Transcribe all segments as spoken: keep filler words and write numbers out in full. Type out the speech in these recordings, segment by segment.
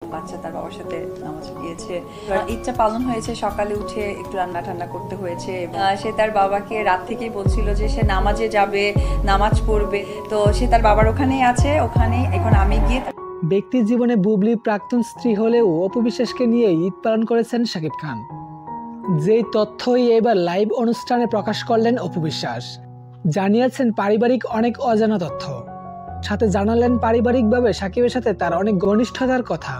বাচ্চা তার বাবার সাথে নামাজে গিয়েছে। ইচ্ছা পালন হয়েছে, সকালে উঠে একটু রান্না টান্না করতে হয়েছে। সে তার বাবাকে রাত থেকেই বলছিল যে সে নামাজে যাবে, নামাজ পড়বে। তো সে তার বাবার ওখানেই আছে, ওখানেই এখন আমি গিয়ে। ব্যক্তির জীবনে বুবলি প্রাক্তন স্ত্রী হলেও অপু বিশ্বাসকে নিয়ে ঈদ পালন করেছেন শাকিব খান। যেই তথ্যই এবার লাইভ অনুষ্ঠানে প্রকাশ করলেন অপু বিশ্বাস। জানিয়েছেন পারিবারিক অনেক অজানা তথ্য, সাথে জানালেন পারিবারিকভাবে শাকিবের সাথে তার অনেক ঘনিষ্ঠতার কথা।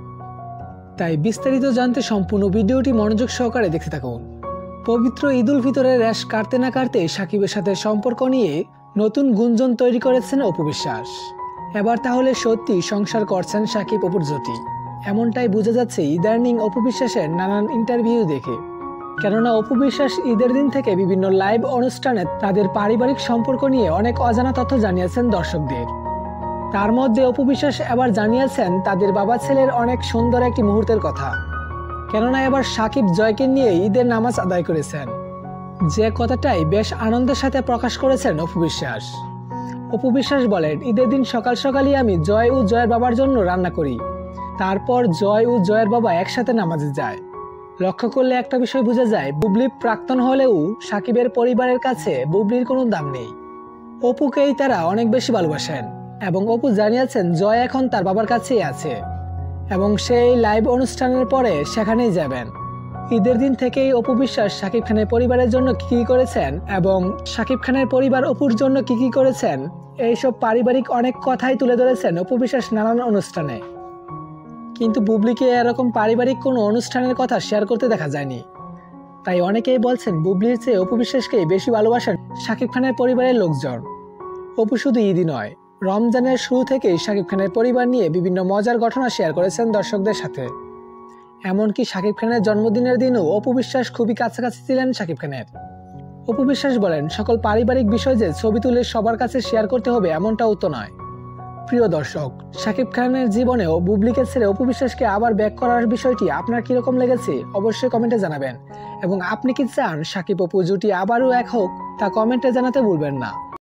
তাই বিস্তারিত জানতে সম্পূর্ণ ভিডিওটি মনোযোগ সহকারে দেখতে থাকুন। পবিত্র ঈদ উল ফিতরের রেশ কাটতে না কাটতে শাকিবের সাথে সম্পর্ক নিয়ে নতুন গুঞ্জন তৈরি করেছেন অপু বিশ্বাস। এবার তাহলে সত্যি সংসার করছেন শাকিব অপুর জুটি, এমনটাই বোঝা যাচ্ছে ইদানিং অপু বিশ্বাসের নানান ইন্টারভিউ দেখে। কেননা অপু বিশ্বাস ঈদের দিন থেকে বিভিন্ন লাইভ অনুষ্ঠানে তাদের পারিবারিক সম্পর্ক নিয়ে অনেক অজানা তথ্য জানিয়েছেন দর্শকদের। তার মধ্যে অপু বিশ্বাস এবার জানিয়েছেন তাদের বাবা ছেলের অনেক সুন্দর একটি মুহূর্তের কথা। কেননা এবার শাকিব জয়কে নিয়ে ঈদের নামাজ আদায় করেছেন, যে কথাটাই বেশ আনন্দের সাথে প্রকাশ করেছেন অপু বিশ্বাস। অপু বিশ্বাস বলেন, ঈদের দিন সকাল সকালই আমি জয় ও জয়ের বাবার জন্য রান্না করি, তারপর জয় ও জয়ের বাবা একসাথে নামাজে যায়। লক্ষ্য করলে একটা বিষয় বোঝা যায়, বুবলি প্রাক্তন হলেও শাকিবের পরিবারের কাছে বুবলির কোনো দাম নেই। অপুকেই তারা অনেক বেশি ভালোবাসেন এবং অপু জানিয়েছেন জয় এখন তার বাবার কাছেই আছে এবং সেই লাইভ অনুষ্ঠানের পরে সেখানেই যাবেন। ঈদের দিন থেকেই অপু বিশ্বাস শাকিব খানের পরিবারের জন্য কি কি করেছেন এবং শাকিব খানের পরিবার অপুর জন্য কি কি করেছেন, এইসব পারিবারিক অনেক কথাই তুলে ধরেছেন অপু বিশ্বাস নানান অনুষ্ঠানে। কিন্তু বুবলিকে এরকম পারিবারিক কোনো অনুষ্ঠানের কথা শেয়ার করতে দেখা যায়নি। তাই অনেকেই বলছেন বুবলির চেয়ে অপু বিশ্বাসকেই বেশি ভালোবাসেন শাকিব খানের পরিবারের লোকজন। অপু শুধু ঈদই নয়, রমজানের শুরু থেকেই শাকিব খানের পরিবার নিয়ে বিভিন্ন মজার ঘটনা শেয়ার করেছেন দর্শকদের সাথে। এমনকি শাকিব খানের জন্মদিনের দিনও অপু বিশ্বাস খুবই কাছাকাছি ছিলেন শাকিব খানের। অপু বিশ্বাস বলেন, সকল পারিবারিক বিষয় যে ছবি তুলে সবার কাছে শেয়ার করতে হবে এমনটাও তো নয়। প্রিয় দর্শক, শাকিব খানের জীবনেও বুবলিকে ছেড়ে অপু বিশ্বাসকে আবার ব্যাক করার বিষয়টি আপনার কিরকম লেগেছে অবশ্যই কমেন্টে জানাবেন এবং আপনি কি চান শাকিব অপু জুটি আবারও এক হোক তা কমেন্টে জানাতে ভুলবেন না।